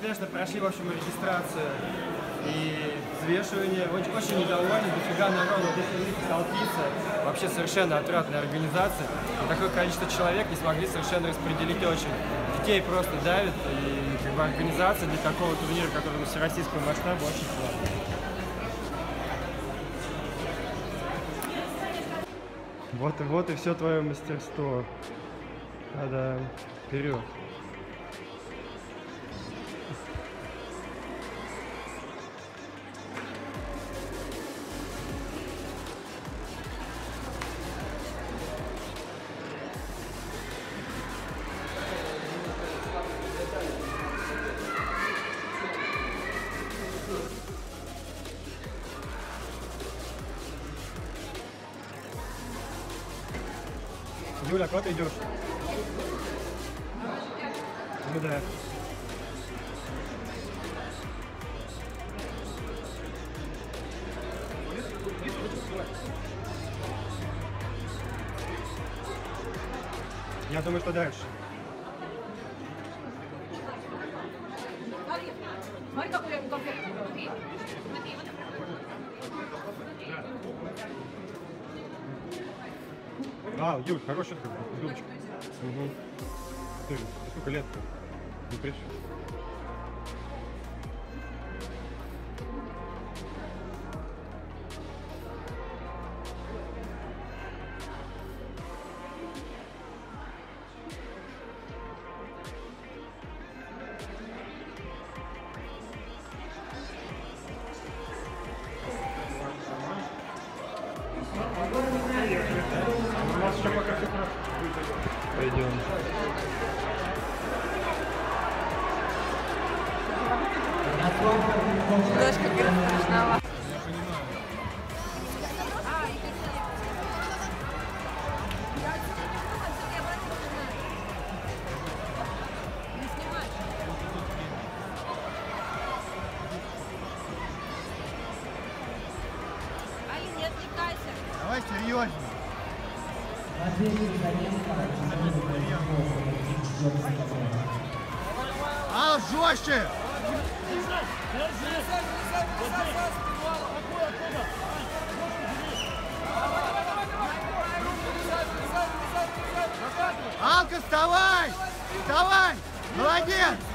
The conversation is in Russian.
успешно прошли, в общем, регистрацию и взвешивание. Очень недовольны, дофига народу, здесь столпиться. Вообще совершенно отвратная организация. И такое количество человек не смогли совершенно распределить очень. Детей просто давят, и как бы организация для такого турнира, который на всероссийском масштабе, очень слабая. Вот и все твое мастерство. Да, вперед. Юля, куда ты идешь? Ну да. Я думаю, что дальше. Смотри, какой конфет. Смотри. А, Юль, хорошая дудочка. Угу. Ты, сколько лет-то? Не пришел. У нас еще пока все хорошо. Пойдем. Дочка говорит, страшновато. Я понимаю. Али, не отвлекайся. Давай серьезнее. А, жестче! Алка, вставай! Вставай! Молодец!